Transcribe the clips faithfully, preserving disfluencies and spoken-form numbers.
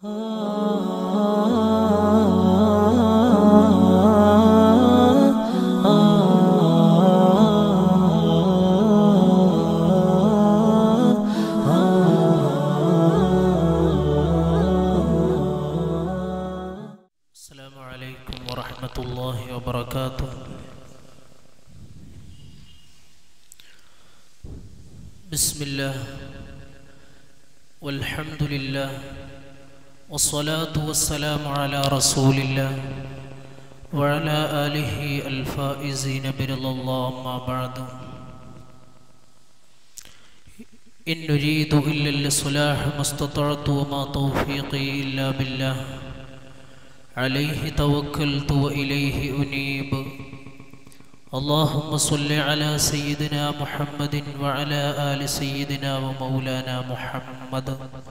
السلام عليكم ورحمة الله وبركاته. بسم الله والحمد لله والصلاة والسلام على رسول الله وعلى آله الفائزين برضا الله. أما بعد، إن نريد إلا الإصلاح ما استطعت وما توفيقي إلا بالله عليه توكلت وإليه أنيب. اللهم صل على سيدنا محمد وعلى آل سيدنا ومولانا محمد.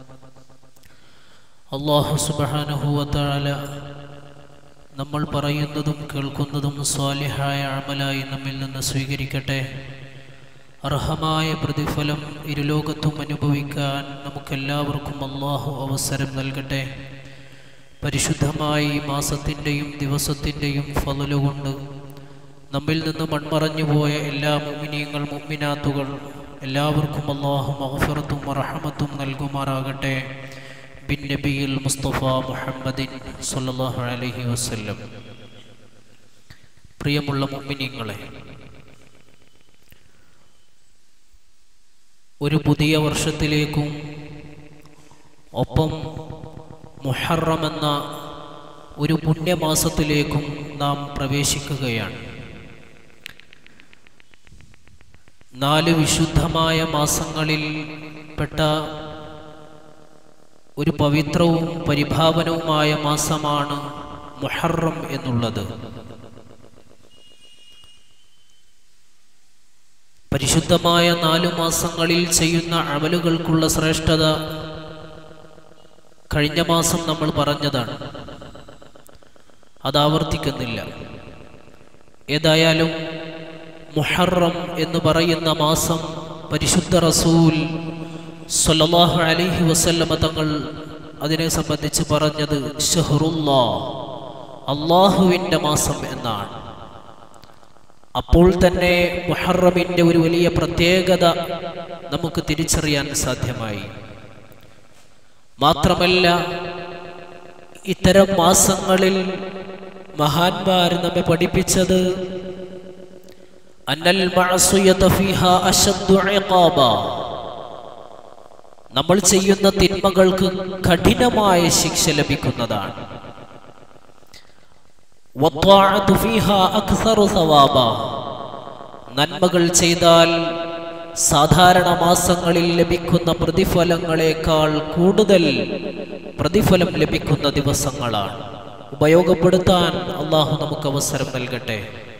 അല്ലാഹു സുബ്ഹാനഹു വ തആല നമ്മൾ പറയുന്നതും കേൾക്കുന്നതും സ്വാലിഹായ അമലായി നമ്മിൽ നിന്ന് സ്വീകരിക്കട്ടെ. അർഹമായ പ്രതിഫലം ഇരുലോകത്തും അനുഭവിക്കാൻ നമുക്കെല്ലാവർക്കും അല്ലാഹു അവസരം നൽകട്ടെ. പരിശുദ്ധമായി മാസത്തിൻ്റെയും ദിവസത്തിൻ്റെയും ഫളല് കൊണ്ട് നമ്മിൽ നിന്ന് മൺമറഞ്ഞു പോയ എല്ലാ മുഅ്മിനീങ്ങൾ മുഅ്മിനാത്തുകൾ എല്ലാവർക്കും അല്ലാഹു മഗ്ഫിറത്തും റഹ്മത്തും നൽകുമാറാകട്ടെ. ബിൻ നബിയിൽ മുസ്തഫ മുഹമ്മദിൻ സ്വല്ലല്ലാഹു അലൈഹി വസല്ലം. പ്രിയമുള്ള മുഅ്മിനീങ്ങളെ, ഒരു പുതിയ വർഷത്തിലേക്കും ഒപ്പം മുഹറം എന്ന ഒരു പുണ്യമാസത്തിലേക്കും നാം പ്രവേശിക്കുകയാണ്. നാല് വിശുദ്ധമായ മാസങ്ങളിൽ പെട്ട ഒരു പവിത്രവും പരിഭാവനവുമായ മാസമാണ് മുഹറം എന്നുള്ളത്. പരിശുദ്ധമായ നാലു മാസങ്ങളിൽ ചെയ്യുന്ന അമലുകൾക്കുള്ള ശ്രേഷ്ഠത കഴിഞ്ഞ മാസം നമ്മൾ പറഞ്ഞതാണ്, അത് ആവർത്തിക്കുന്നില്ല. ഏതായാലും മുഹറം എന്ന് പറയുന്ന മാസം പരിശുദ്ധ റസൂൽ സ്വല്ലല്ലാഹു അലൈഹി വസല്ലമ തങ്ങൾ അതിനെ സംബന്ധിച്ച് പറഞ്ഞത് ഷഹ്റുല്ലാഹ്, അല്ലാഹുവിൻ്റെ മാസം എന്നാണ്. അപ്പോൾ തന്നെ മുഹറമിൻ്റെ ഒരു വലിയ പ്രത്യേകത നമുക്ക് തിരിച്ചറിയാൻ സാധ്യമായി. മാത്രമല്ല, ഇത്തരം മാസങ്ങളിൽ മഹാന്മാർ നമ്മെ പഠിപ്പിച്ചത് അന്നൽ മഅസിയത ഫീഹാ അശദ്ദു ഇഖാബ, നമ്മൾ ചെയ്യുന്ന തിന്മകൾക്ക് കഠിനമായ ശിക്ഷ ലഭിക്കുന്നതാണ്. വത്വാഅതു ഫീഹാ അക്സറു സവാബ, നന്മകൾ ചെയ്താൽ സാധാരണ മാസങ്ങളിൽ ലഭിക്കുന്ന പ്രതിഫലങ്ങളെക്കാൾ കൂടുതൽ പ്രതിഫലം ലഭിക്കുന്ന ദിവസങ്ങളാണ്. ഉപയോഗപ്പെടുത്താൻ അല്ലാഹു നമുക്ക് അവസരം നൽകട്ടെ.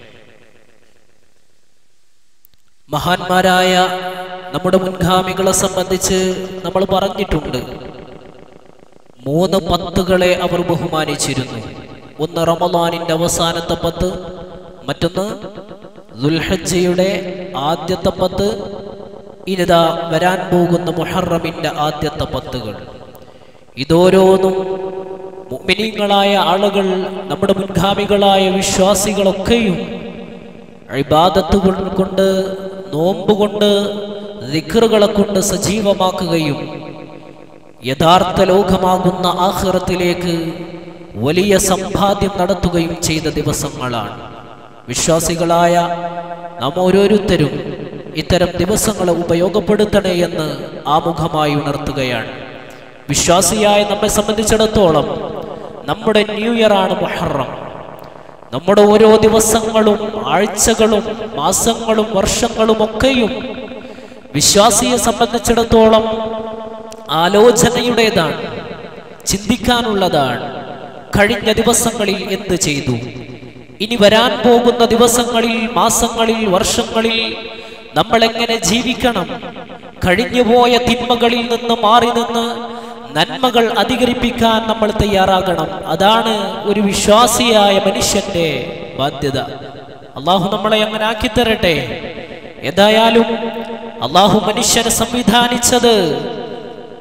മഹാന്മാരായ നമ്മുടെ മുൻഗാമികളെ സംബന്ധിച്ച് നമ്മൾ പറഞ്ഞിട്ടുണ്ട്, മൂന്ന് പത്തുകളെ അവർ ബഹുമാനിച്ചിരുന്നു. ഒന്ന് റമളാനിന്റെ അവസാനത്തെ പത്ത്, മറ്റൊന്ന് ദുൽഹജ്ജയുടെ ആദ്യത്തെ പത്ത്, ഇനിതാ വരാൻ പോകുന്ന മുഹറമിന്റെ ആദ്യത്തെ പത്തുകൾ. ഇതോരോന്നും മുഅ്മിനീങ്ങളായ ആളുകൾ, നമ്മുടെ മുൻഗാമികളായ വിശ്വാസികളൊക്കെയും ഇബാദത്തുകൾ കൊണ്ട്, നോമ്പ് കൊണ്ട്, ദിക്റുകളെ കൊണ്ട് സജീവമാക്കുകയും യഥാർത്ഥ ലോകമാകുന്ന ആഖിറത്തിലേക്ക് വലിയ സമ്പാദ്യം നടത്തുകയും ചെയ്ത ദിവസങ്ങളാണ്. വിശ്വാസികളായ നാം ഓരോരുത്തരും ഇത്തരം ദിവസങ്ങളെ ഉപയോഗപ്പെടുത്തണേ എന്ന് ആമുഖമായി ഉണർത്തുകയാണ്. വിശ്വാസിയായ നമ്മെ സംബന്ധിച്ചിടത്തോളം നമ്മുടെ ന്യൂ ഇയർ ആണ് മുഹറം. നമ്മുടെ ഓരോ ദിവസങ്ങളും ആഴ്ചകളും മാസങ്ങളും വർഷങ്ങളും ഒക്കെയും വിശ്വാസിയെ സംബന്ധിച്ചിടത്തോളം ആലോചനയുടേതാണ്, ചിന്തിക്കാനുള്ളതാണ്. കഴിഞ്ഞ ദിവസങ്ങളിൽ എന്ത് ചെയ്തു, ഇനി വരാൻ പോകുന്ന ദിവസങ്ങളിൽ, മാസങ്ങളിൽ, വർഷങ്ങളിൽ നമ്മൾ എങ്ങനെ ജീവിക്കണം, കഴിഞ്ഞുപോയ തിന്മകളിൽ നിന്ന് മാറി നിന്ന് നന്മകൾ അധികരിപ്പിക്കാൻ നമ്മൾ തയ്യാറാകണം. അതാണ് ഒരു വിശ്വാസിയായ മനുഷ്യന്റെ ബാധ്യത. അള്ളാഹു നമ്മളെ അങ്ങനെ ആക്കി തരട്ടെ. ഏതായാലും അള്ളാഹു മനുഷ്യനെ സംവിധാനിച്ചത്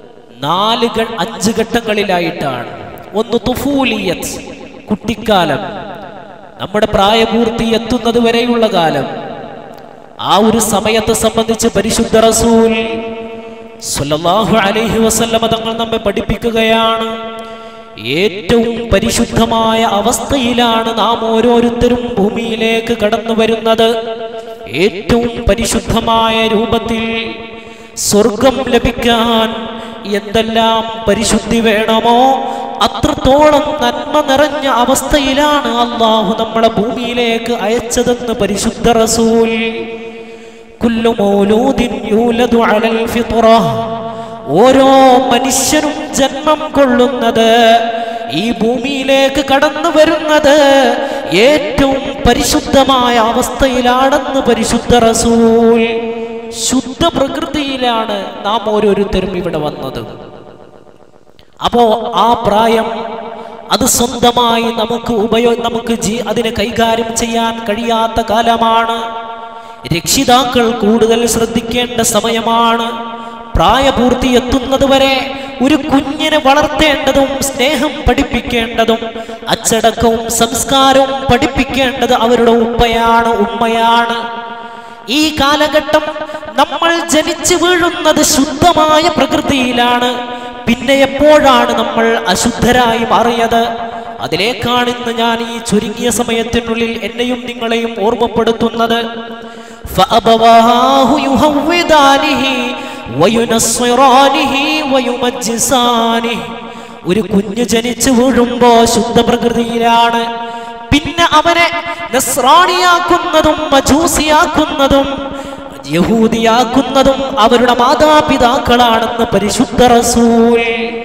നാല് അഞ്ച് ഘട്ടങ്ങളിലായിട്ടാണ്. ഒന്ന് തുഫൂലിയത്ത്, കുട്ടിക്കാലം, നമ്മുടെ പ്രായപൂർത്തി എത്തുന്നത് വരെയുള്ള കാലം. ആ ഒരു സമയത്തെ സംബന്ധിച്ച് പരിശുദ്ധ റസൂൽ സ്വല്ലല്ലാഹു അലൈഹി വസല്ലമ തങ്ങൾ നമ്മെ പഠിപ്പിക്കുകയാണ്, ഏറ്റവും പരിശുദ്ധമായ അവസ്ഥയിലാണ് നാം ഓരോരുത്തരും ഭൂമിയിലേക്ക് കടന്നു വരുന്നത്. ഏറ്റവും പരിശുദ്ധമായ രൂപത്തിൽ സ്വർഗം ലഭിക്കാൻ എന്തെല്ലാം പരിശുദ്ധി വേണമോ അത്രത്തോളം നന്മ നിറഞ്ഞ അവസ്ഥയിലാണ് അല്ലാഹു നമ്മളെ ഭൂമിയിലേക്ക് അയച്ചതെന്ന് പരിശുദ്ധ റസൂൽ. കുല്ലു മൗലൂദിൻ യൂലദു അലൽ ഫിത്ര, ഓരോ മനുഷ്യനും ജന്മം കൊള്ളുന്നത്, ഈ ഭൂമിയിലേക്ക് കടന്നു വരുന്നത് ഏറ്റവും പരിശുദ്ധമായ അവസ്ഥയിലാണെന്ന് പരിശുദ്ധ റസൂൽ. ശുദ്ധ പ്രകൃതിയിലാണ് നാം ഓരോരുത്തരും ഇവിടെ വന്നത്. അപ്പോ ആ പ്രായം അത് സ്വന്തമായി നമുക്ക് ഉപയോഗ നമുക്ക് ജീ അതിനെ കൈകാര്യം ചെയ്യാൻ കഴിയാത്ത കാലമാണ്. രക്ഷിതാക്കൾ കൂടുതൽ ശ്രദ്ധിക്കേണ്ട സമയമാണ്. പ്രായപൂർത്തി എത്തുന്നത് വരെ ഒരു കുഞ്ഞിനെ വളർത്തേണ്ടതും സ്നേഹം പഠിപ്പിക്കേണ്ടതും അച്ചടക്കവും സംസ്കാരവും പഠിപ്പിക്കേണ്ടത് അവരുടെ ഉപ്പയാണ്, ഉമ്മയാണ്. ഈ കാലഘട്ടം നമ്മൾ ജനിച്ചു വീഴുന്നത് ശുദ്ധമായ പ്രകൃതിയിലാണ്. പിന്നെ എപ്പോഴാണ് നമ്മൾ അശുദ്ധരായി മാറിയത്? അതിലേക്കാണ് ഇന്ന് ഞാൻ ഈ ചുരുങ്ങിയ സമയത്തിനുള്ളിൽ എന്നെയും നിങ്ങളെയും ഓർമ്മപ്പെടുത്തുന്നത്. ഫഅബവാഹു യുഹവ്വിദാനിഹി വയുനസ്സിറാനിഹി വയുമജ്ജിസാനിഹി. ഒരു കുഞ്ഞ് ജനിച്ചു വീഴുമ്പോ ശുദ്ധ പ്രകൃതിയിലാണ്. പിന്നെ അവനെ നസ്രാണിയാക്കുന്നതും മജൂസിയാക്കുന്നതും യഹൂദിയാക്കുന്നതും അവരുടെ മാതാപിതാക്കളാണെന്ന് പരിശുദ്ധ റസൂൽ.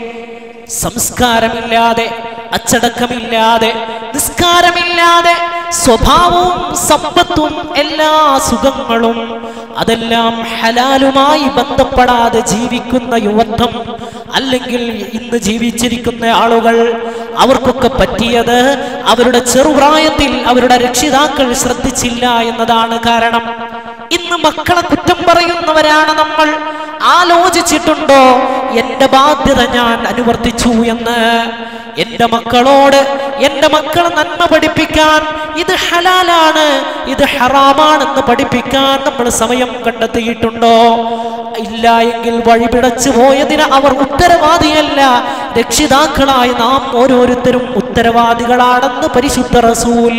സംസ്കാരമില്ലാതെ, അച്ചടക്കമില്ലാതെ, നിസ്കാരമില്ലാതെ, സ്വഭാവവും സമ്പത്തും എല്ലാ സുഖങ്ങളും അതെല്ലാം ഹലാലുമായി ബന്ധപ്പെടാതെ ജീവിക്കുന്ന യുവത്വം, അല്ലെങ്കിൽ ഇന്ന് ജീവിച്ചിരിക്കുന്ന ആളുകൾ, അവർക്കൊക്കെ പറ്റിയത് അവരുടെ ചെറുപ്രായത്തിൽ അവരുടെ രക്ഷിതാക്കൾ ശ്രദ്ധിച്ചില്ല എന്നതാണ് കാരണം. ഇന്ന് മക്കളെ കുറ്റം പറയുന്നവരാണ് നമ്മൾ. ആലോചിച്ചിട്ടുണ്ടോ എന്റെ ബാധ്യത ഞാൻ അനുവർത്തിച്ചു എന്ന്? എന്റെ മക്കളോട് എന്റെ മക്കളെ നന്മ പഠിപ്പിക്കാൻ, ഇത് ഹലാലാണ് ഇത് ഹറാമാണെന്ന് പഠിപ്പിക്കാൻ നമ്മൾ സമയം കണ്ടെത്തിയിട്ടുണ്ടോ? ഇല്ല എങ്കിൽ വഴിപിടച്ചു പോയതിന് അവർ ഉത്തരവാദിയല്ല. രക്ഷിതാക്കളായി നാം ഓരോരുത്തരും ഉത്തരവാദികളാണെന്ന് പരിശുദ്ധ റസൂൽ.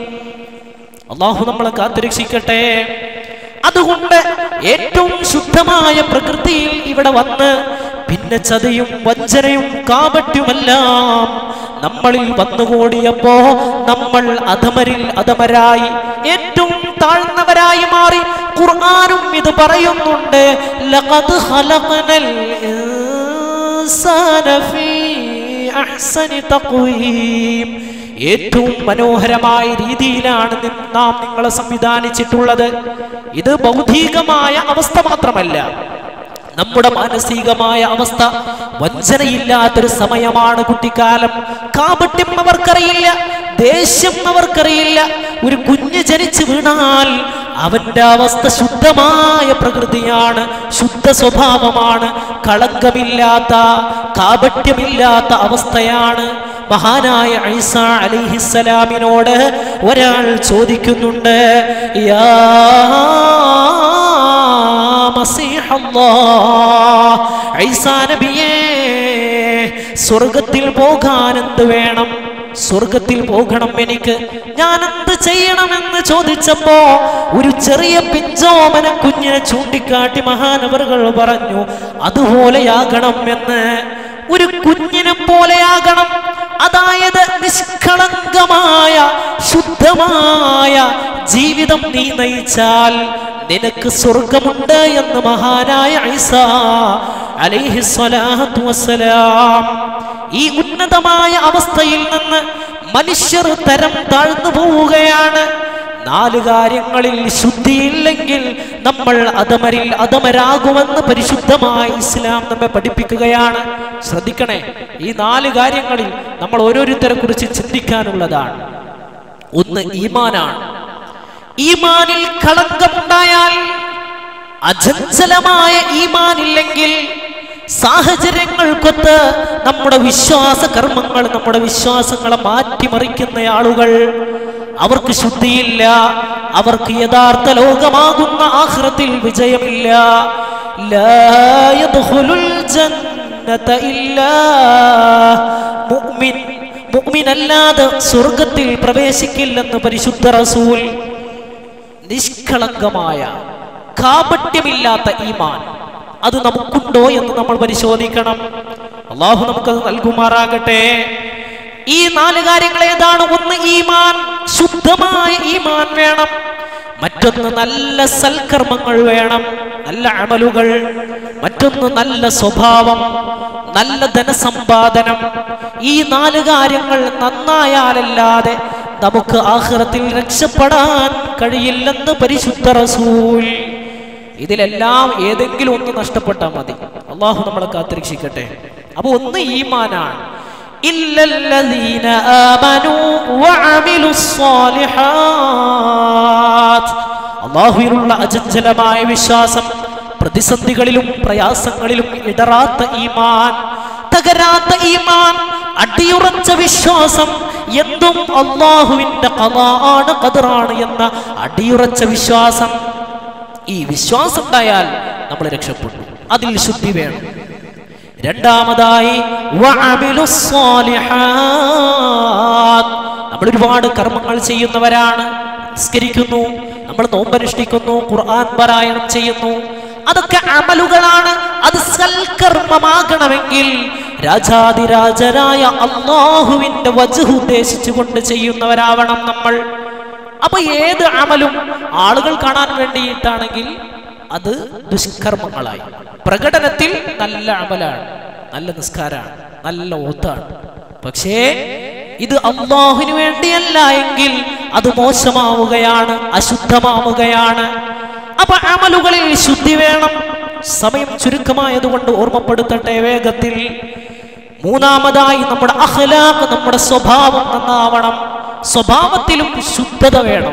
അല്ലാഹു നമ്മളെ കാത്തുരക്ഷിക്കട്ടെ. അതുകൊണ്ട് ഏറ്റവും ശുദ്ധമായ പ്രകൃതിയിൽ ഇവിടെ വന്ന് പിന്നെ ചതിയും വഞ്ചനയും കാപട്യുമെല്ലാം നമ്മളിൽ വന്നുകൂടിയപ്പോ നമ്മൾ അധമരിൽ അധമരായി, ഏറ്റവും താഴ്ന്നവരായി മാറി. ഖുർആനും ഇത് പറയുന്നുണ്ട്, ലഖദ് ഖലഖനൽ ഇൻസാന ഫീ അഹ്സനി തഖ്വീം. ഏറ്റവും മനോഹരമായ രീതിയിലാണ് നാം നിങ്ങളെ സംവിധാനിച്ചിട്ടുള്ളത്. ഇത് ഭൗതികമായ അവസ്ഥ മാത്രമല്ല, നമ്മുടെ മാനസികമായ അവസ്ഥ. വഞ്ചനയില്ലാത്തൊരു സമയമാണ് കുട്ടിക്കാലം. കാപട്യം അവർക്കറിയില്ല, ദേഷ്യം അവർക്കറിയില്ല. ഒരു കുഞ്ഞ് ജനിച്ചു വീണാൽ അവന്റെ അവസ്ഥ ശുദ്ധമായ പ്രകൃതിയാണ്, ശുദ്ധ സ്വഭാവമാണ്, കളങ്കമില്ലാത്ത കാപട്യമില്ലാത്ത അവസ്ഥയാണ്. മഹാനായ ഈസാ അലൈഹിസ്സലാമിനോട് ഒരാൾ ചോദിക്കുന്നുണ്ട്, യാ മസീഹല്ലാഹ്, ഈസാ നബിയേ, സ്വർഗത്തിൽ പോകാൻ എന്ത് വേണം? സ്വർഗത്തിൽ പോകണം എനിക്ക്, ഞാൻ എന്ത് ചെയ്യണമെന്ന് ചോദിച്ചപ്പോ ഒരു ചെറിയ പിഞ്ചോമന കുഞ്ഞിനെ ചൂണ്ടിക്കാട്ടി മഹാനവറുകൾ പറഞ്ഞു, അതുപോലെയാകണം എന്ന്. ഒരു കുഞ്ഞിനെ പോലെയാകണം. അതായത് നിഷ്കളങ്കമായ ശുദ്ധമായ ജീവിതം നീ നയിച്ചാൽ നിനക്ക് സ്വർഗമുണ്ട് എന്ന് മഹാനായ ഈസാ അലൈഹിസ്സലാത്തു വസ്സലാം. ഈ ഉന്നതമായ അവസ്ഥയിൽ നിന്ന് മനുഷ്യർ തരം താഴ്ന്നു പോവുകയാണ്. നാല് കാര്യങ്ങളിൽ ശുദ്ധിയില്ലെങ്കിൽ നമ്മൾ അധമരിൽ അധമരാകുമെന്ന് പരിശുദ്ധമായ ഇസ്ലാം നമ്മെ പഠിപ്പിക്കുകയാണ്. ശ്രദ്ധിക്കണേ, ഈ നാല് കാര്യങ്ങളിൽ നമ്മൾ ഓരോരുത്തരെ കുറിച്ച് ചിന്തിക്കാനുള്ളതാണ്. ഒന്ന് ഈമാനാണ്. ഈമാനിൽ കളങ്കമുണ്ടായാൽ, അചഞ്ചലമായ ഈമാനില്ലെങ്കിൽ, സാഹചര്യങ്ങൾക്കൊത്ത് നമ്മുടെ വിശ്വാസ കർമ്മങ്ങൾ, നമ്മുടെ വിശ്വാസങ്ങളെ മാറ്റിമറിക്കുന്ന ആളുകൾ, അവർക്ക് ശുദ്ധിയില്ല, അവർക്ക് യഥാർത്ഥ ലോകമാകുന്ന ആഖിറത്തിൽ വിജയമില്ല. ലാ യദ്ഖുലുൽ ജന്നത ഇല്ലാ മുഅ്മിൻ, മുഅ്മിൻ അല്ലാതെ സ്വർഗ്ഗത്തിൽ പ്രവേശിക്കില്ലെന്ന് പരിശുദ്ധ റസൂൽ. നിഷ്കളങ്കമായ കാപട്യമില്ലാത്ത ഈമാൻ അത് നമുക്കുണ്ടോ എന്ന് നമ്മൾ പരിശോധിക്കണം. അള്ളാഹു നമുക്കത് നൽകുമാറാകട്ടെ. ഈ നാല് കാര്യങ്ങൾ ഏതാണ്? ഒന്ന്, ഈമാൻ, ശുദ്ധമായ ഈമാൻ വേണം. മറ്റൊന്ന്, നല്ല സൽക്കർമ്മങ്ങൾ വേണം, നല്ല അമലുകൾ. മറ്റൊന്ന്, നല്ല സ്വഭാവം, നല്ല ധനസമ്പാദനം. ഈ നാല് കാര്യങ്ങൾ നന്നായാലല്ലാതെ നമുക്ക് ആഖിറത്തിൽ രക്ഷപ്പെടാൻ കഴിയില്ലെന്ന് പരിശുദ്ധ റസൂൽ. ഇതിലെല്ലാം ഏതെങ്കിലും ഒന്ന് നഷ്ടപ്പെട്ടാൽ മതി. അള്ളാഹു നമ്മളെ കാത്തിരക്ഷിക്കട്ടെ. അപ്പൊ ഒന്ന് ഈമാനാണ്. ഇല്ലല്ലദീന ആമനൂ വഅമിലുസ് സ്വാലിഹാത്ത്. അല്ലാഹുവിലുള്ള അചഞ്ചലമായ വിശ്വാസം, പ്രതിസന്ധികളിലും പ്രയാസങ്ങളിലും ഇടറാത്ത ഈമാൻ, തകരാത്ത ഈമാൻ, അടിയുറച്ച വിശ്വാസം, എന്തും അല്ലാഹുവിന്റെ ഖദാഅാണ് ഖദറാണ് എന്ന അടിയുറച്ച വിശ്വാസം. ഈ വിശ്വാസം ഉണ്ടായാൽ നമ്മൾ രക്ഷപ്പെട്ടു. അതിൽ ശുദ്ധി വേണം. രണ്ടാമതായി വഅമിലുസ് സ്വാലിഹാത്ത്. നമ്മൾ ഒരുപാട് കർമ്മങ്ങൾ ചെയ്യുന്നവരാണ്. നിസ്കരിക്കുന്നു, നമ്മൾ നോമ്പനുഷ്ഠിക്കുന്നു, ഖുർആൻ പാരായണം ചെയ്യുന്നു. അതൊക്കെ അമലുകളാണ്. അത് സൽക്കർമ്മമാകണമെങ്കിൽ രാജാതിരാജനായ അല്ലാഹുവിന്റെ വജ്ഹ് ഉദ്ദേശിച്ചുകൊണ്ട് ചെയ്യുന്നവരാവണം നമ്മൾ. അപ്പൊ ഏത് അമലും ആളുകൾ കാണാൻ വേണ്ടിയിട്ടാണെങ്കിൽ അത് ദുഷ്കർമ്മങ്ങളായി. പ്രകടനത്തിൽ നല്ല അമലാണ്, നല്ല നിസ്കാരാണ്, നല്ല ഓത്താണ്. പക്ഷേ ഇത് അല്ലാഹുവിന് വേണ്ടിയല്ല എങ്കിൽ അത് മോശമാവുകയാണ്, അശുദ്ധമാവുകയാണ്. അപ്പൊ അമലുകളിൽ ശുദ്ധി വേണം. സമയം ചുരുക്കമായതുകൊണ്ട് ഓർമ്മപ്പെടുത്തട്ടെ വേഗത്തിൽ. മൂന്നാമതായി നമ്മുടെ അഖ്ലാഖ്, നമ്മുടെ സ്വഭാവം നന്നാവണം. സ്വഭാവത്തിലും ശുദ്ധത വേണം.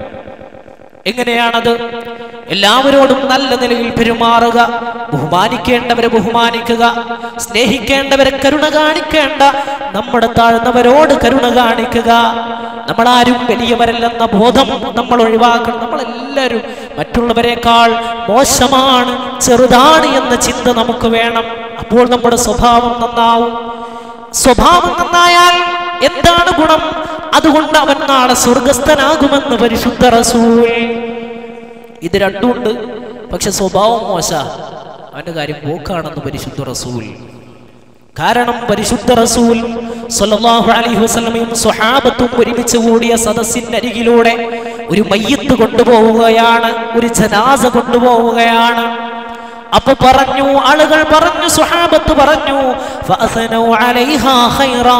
എങ്ങനെയാണത്? എല്ലാവരോടും നല്ല നിലയിൽ പെരുമാറുക, ബഹുമാനിക്കേണ്ടവരെ ബഹുമാനിക്കുക, സ്നേഹിക്കേണ്ടവരെ കരുണ കാണിക്കേണ്ട, നമ്മുടെ താഴ്ന്നവരോട് കരുണ കാണിക്കുക. നമ്മളാരും വലിയവരല്ലെന്ന ബോധം നമ്മൾ ഒഴിവാക്കണം. നമ്മളെല്ലാവരും മറ്റുള്ളവരെക്കാൾ മോശമാണ്, ചെറുതാണ് എന്ന ചിന്ത നമുക്ക് വേണം. അപ്പോൾ നമ്മുടെ സ്വഭാവം നന്നാവും. സ്വഭാവം നന്നായാൽ എന്താണ് ഗുണം? അതുകൊണ്ട് അവൻ നാളെ സ്വർഗസ്ഥനാകുമെന്ന് പരിശുദ്ധ റസൂൽ. ഇത് രണ്ടുമുണ്ട്. പക്ഷെ സ്വഭാവം മോശ, അവന്റെ കാര്യം പോക്കാണെന്ന് പരിശുദ്ധ റസൂൽ. കാരണം പരിശുദ്ധ റസൂൽ സ്വല്ലല്ലാഹു അലൈഹി വസല്ലമയും സ്വഹാബത്തും ഒരുമിച്ച് കൂടിയ സദസ്സിന്റെ അരികിലൂടെ ഒരു മയ്യിത്ത് കൊണ്ടുപോവുകയാണ്, ഒരു ജനാസ കൊണ്ടുപോവുകയാണ്. അപ്പൊ പറഞ്ഞു, ആളുകൾ പറഞ്ഞു, സ്വഹാബത്ത് പറഞ്ഞു, ഫഅസനു അലൈഹാ ഖൈറാ.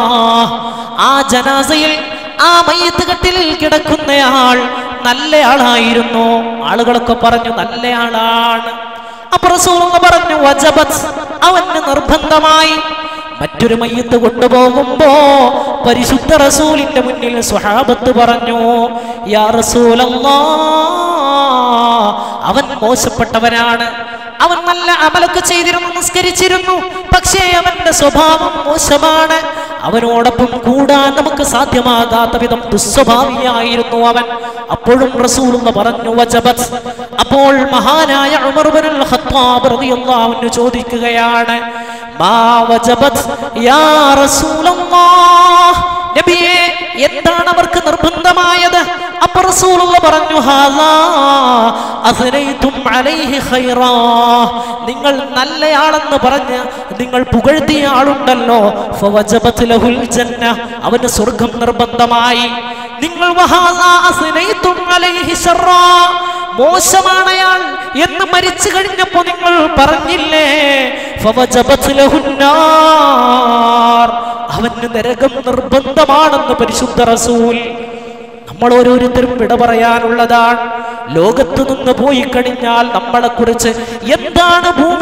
ആ ജനാസയിൽ, ആ മയ്യിത്ത് കട്ടിലിൽ കിടക്കുന്നയാൾ നല്ലയാളായിരുന്നു. ആളുകളൊക്കെ പറഞ്ഞു നല്ലയാളാണ്. അപ്പൊ റസൂലുള്ളാഹി പറഞ്ഞു വജബത്, അവന് നിർബന്ധമായി. മറ്റൊരു മയ്യിത്ത് കൊണ്ടുപോകുമ്പോ പരിശുദ്ധ റസൂലിന്റെ മുന്നിൽ സ്വഹാബത്ത് പറഞ്ഞു, യാ റസൂലല്ലാഹ്, അവൻ മോശപ്പെട്ടവനാണ്. അവൻ നല്ല അമലൊക്കെ ചെയ്തിരുന്നു, നിസ്കരിച്ചിരുന്നു, പക്ഷേ അവന്റെ സ്വഭാവം മോശമാണ്. അവനോടൊപ്പം കൂടാൻ നമുക്ക് സാധ്യമാകാത്ത വിധം ദുസ്വഭാവിയായിരുന്നു അവൻ. അപ്പോഴും റസൂലുള്ളാഹി പറഞ്ഞു വജബത്. അപ്പോൾ മഹാനായ ഉമർ ഇബ്നുൽ ഖത്താബ് റളിയല്ലാഹു അൻഹു ചോദിക്കുകയാണ്, മാ വജബത് യാ റസൂലല്ലാഹ്, നബിയേ എന്താണ് അവർക്ക് നിർബന്ധമായത്? അപ്പോൾ റസൂലുള്ളാഹി പറഞ്ഞു, ഹാദാ അസ്നൈതും അലൈഹി ഖൈറാ, നിങ്ങൾ നല്ലയാളെന്ന് പറഞ്ഞ് നിങ്ങൾ പുകഴ്ത്തിയ ആളുണ്ടല്ലോ, ഫവജബത് ലഹുൽ ജന്ന, അവന് സ്വർഗ്ഗം നിർബന്ധമായി. നിങ്ങൾ വഹാദാ അസ്നൈതും അലൈഹി ശർറാ, മോശമാണ് അയാൾ എന്ന് മരിച്ചു കഴിഞ്ഞപ്പോ നിങ്ങൾ പറഞ്ഞില്ലേ, ഫവജബത് ലഹുൻ നാർ, അവന് നരകം നിർബന്ധമാണെന്ന് പരിശുദ്ധ റസൂൽ. നമ്മൾ ഓരോരുത്തരും വിട പറയാനുള്ളതാണ്. ലോകത്ത് നിന്ന് പോയി കഴിഞ്ഞാൽ നമ്മളെ കുറിച്ച് എന്താണ് ഭൂമിയിൽ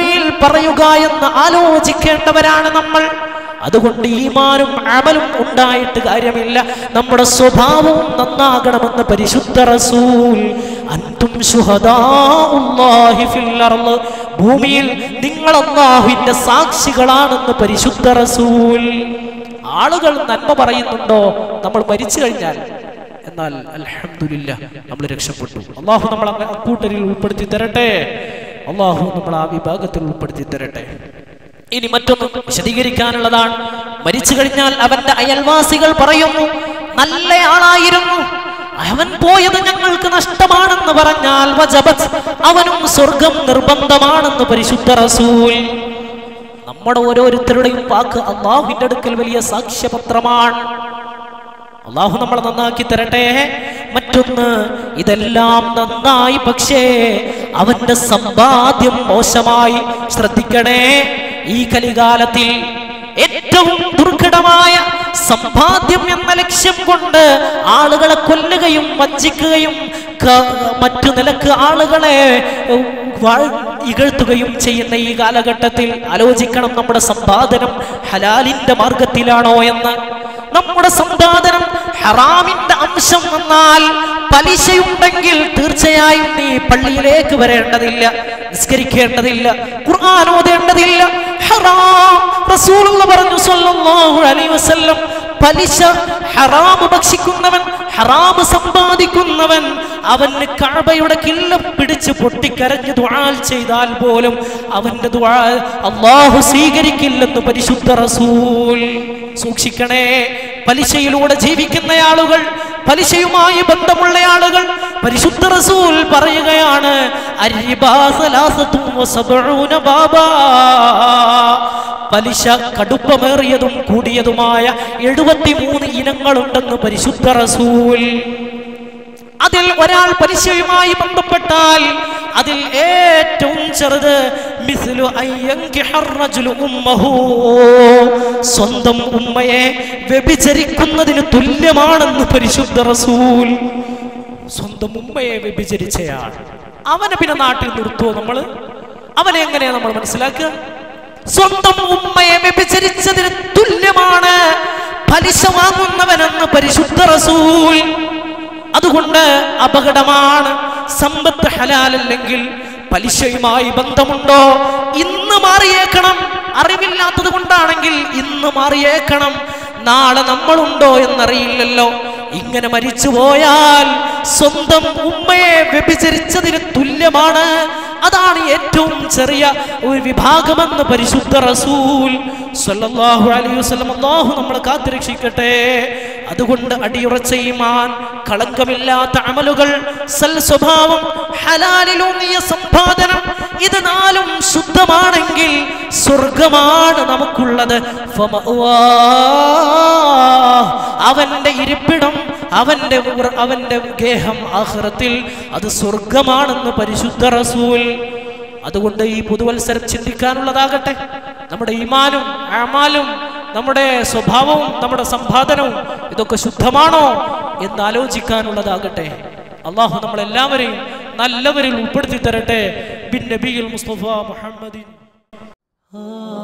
പറയുക എന്ന് ആലോചിക്കേണ്ടവരാണ് നമ്മൾ. അതുകൊണ്ട് ഈമാനും അമലും ഉണ്ടായിട്ട് കാര്യമില്ല, നമ്മുടെ സ്വഭാവവും നന്നാകണമെന്ന് പരിശുദ്ധ റസൂൽ. അൻതും ശുഹദാഉല്ലാഹി ഫിൽ അർള്, ഭൂമിയിൽ നിങ്ങൾ അല്ലാഹുവിന്റെ സാക്ഷികളാണെന്ന് പരിശുദ്ധ റസൂൽ. ആളുകൾ നന്മ പറയുന്നുണ്ടോ നമ്മൾ മരിച്ചു കഴിഞ്ഞാൽ? എന്നാൽ അൽഹംദുലില്ലാഹ് നമ്മൾ രക്ഷപ്പെട്ടു. അല്ലാഹു നമ്മളെ അക്കൂട്ടരിൽ ഉൾപ്പെടുത്തി തരട്ടെ. അല്ലാഹു നമ്മളെ ആ വിഭാഗത്തിൽ ഉൾപ്പെടുത്തി തരട്ടെ. ഇനി മറ്റൊന്ന് വിശദീകരിക്കാനുള്ളതാണ്. മരിച്ചു കഴിഞ്ഞാൽ അവന്റെ അയൽവാസികൾ പറയുന്നു, നല്ല ആളായിരുന്നു, അവൻ പോയത് ഞങ്ങൾക്ക് നഷ്ടമാണെന്ന് പറഞ്ഞാൽ വജബത്, അവനും സ്വർഗം നിർബന്ധമാണെന്ന് പരിശുദ്ധ റസൂൽ. നമ്മുടെ ഓരോരുത്തരുടെയും വാക്ക് അല്ലാഹുവിന്റെ അടുക്കൽ വലിയ സാക്ഷ്യപത്രമാണ്. അല്ലാഹു നമ്മളെ നന്നാക്കി തരട്ടെ. മറ്റൊന്ന്, ഇതെല്ലാം നന്നായി, പക്ഷേ അവന്റെ സമ്പാദ്യം മോശമായി. ശ്രദ്ധിക്കണേ, ഈ കലികാലത്തിൽ ഏറ്റവും ദുർഘടമായ സമ്പാദ്യം എന്ന ലക്ഷ്യം കൊണ്ട് ആളുകളെ കൊല്ലുകയും വഞ്ചിക്കുകയും മറ്റു നിലക്ക് ആളുകളെ ഇകഴ്ത്തുകയും ചെയ്യുന്ന ഈ കാലഘട്ടത്തിൽ ആലോചിക്കണം, നമ്മുടെ സമ്പാദനം ഹലാലിന്റെ മാർഗത്തിലാണോ എന്ന്. നമ്മുടെ സമ്പാദനം ഹറാമിന്റെ അംശം വന്നാൽ, പലിശയുണ്ടെങ്കിൽ തീർച്ചയായും നീ പള്ളിയിലേക്ക് വരേണ്ടതില്ല, നിസ്കരിക്കേണ്ടതില്ല, ഖുർആൻ ഓതേണ്ടതില്ല. ഹറാം റസൂലുള്ളാഹി പറഞ്ഞു സ്വല്ലല്ലാഹു അലൈഹി വസല്ലം, പലിശ ഹറാം ഭക്ഷിക്കുന്നവൻ, ഹറാം സമ്പാദിക്കുന്നവൻ, അവന് കഅബയുടെ കില്ല പിടിച്ച് പൊട്ടിക്കരഞ്ഞ് ദുആ ചെയ്താൽ പോലും അവന്റെ ദുആ അല്ലാഹു സ്വീകരിക്കില്ലെന്ന് പരിശുദ്ധ റസൂൽ. സൂക്ഷിക്കണേ, പലിശയിലൂടെ ജീവിക്കുന്ന ആളുകൾ, പലിശയുമായി ബന്ധമുള്ള ആളുകൾ, പരിശുദ്ധ റസൂൽ പറയുകയാണ്, അർരിബാ സലാസത്തും വസബഊന ബാബാ, പലിശ കടുപ്പമേറിയതും കൂടിയതുമായ എഴുപത്തിമൂന്ന് ഇനങ്ങളുണ്ടെന്ന് പരിശുദ്ധ റസൂൽ. അതിൽ ഒരാൾ പലിശയുമായി ബന്ധപ്പെട്ടാൽ അതിൽ ഏറ്റവും ചെറുത് മിസ്ലു അയ്യൻകിഹർ റജുലു ഉമ്മഹു, സ്വന്തം ഉമ്മയെ വ്യഭിചരിക്കുന്നതിന് തുല്യമാണെന്ന് പരിശുദ്ധ റസൂൽ. സ്വന്തം ഉമ്മയെ വ്യഭിചരിച്ചയാൾ, അവനെ പിന്നെ നാട്ടിൽ നിർത്തുവോ നമ്മള്? അവനെ എങ്ങനെയാ നമ്മൾ മനസ്സിലാക്കുക? സ്വന്തം ഉമ്മയെ വ്യഭിചരിച്ചതിന് തുല്യമാണ് പലിശ വാങ്ങുന്നവനെന്ന് പരിശുദ്ധ റസൂൽ. അതുകൊണ്ട് അപകടമാണ്. സമ്പത്ത് ഹലാലല്ലെങ്കിൽ പലിശയുമായി ബന്ധമുണ്ടോ? ഇന്ന് മാറിയേക്കണം. അറിവില്ലാത്തത് കൊണ്ടാണെങ്കിൽ ഇന്ന് മാറിയേക്കണം. നാളെ നമ്മളുണ്ടോ എന്നറിയില്ലല്ലോ. ഇങ്ങനെ മരിച്ചുപോയാൽ സ്വന്തം ഉമ്മയെ വ്യഭിചരിച്ചതിന് തുല്യമാണ്. അതാണ് ഏറ്റവും ചെറിയ ഒരു വിഭാഗമെന്ന് പരിശുദ്ധ റസൂൽ സ്വല്ലല്ലാഹു അലൈഹി വസല്ലം. അല്ലാഹു നമ്മളെ കാത്തുരക്ഷിക്കട്ടെ. അതുകൊണ്ട് അടിയുറച്ച ഈമാൻ, കളങ്കമില്ലാത്ത അമലുകൾ, സൽ സ്വഭാവം, ഹലാലിലൂന്നിയ സമ്പാദനം, ഇത് നാലും ശുദ്ധമാണെങ്കിൽ സ്വർഗമാണ് നമുക്കുള്ളത്. അവന്റെ ഇരിപ്പിടം, അവന്റെ അവന്റെ ഗേഹം ആഖിറത്തിൽ അത് സ്വർഗമാണെന്ന് പരിശുദ്ധ റസൂൽ. അതുകൊണ്ട് ഈ പുതുവത്സരം ചിന്തിക്കാനുള്ളതാകട്ടെ. നമ്മുടെ ഈമാനും അമാലും നമ്മുടെ സ്വഭാവവും നമ്മുടെ സമ്പാദനവും ഇതൊക്കെ ശുദ്ധമാണോ എന്ന് ആലോചിക്കാനുള്ളതാകട്ടെ. അള്ളാഹു നമ്മളെല്ലാവരെയും നല്ലവരിൽ ഉൾപ്പെടുത്തി തരട്ടെ. ബിൻ നബിയിൽ മുസ്തഫ മുഹമ്മദിൻ.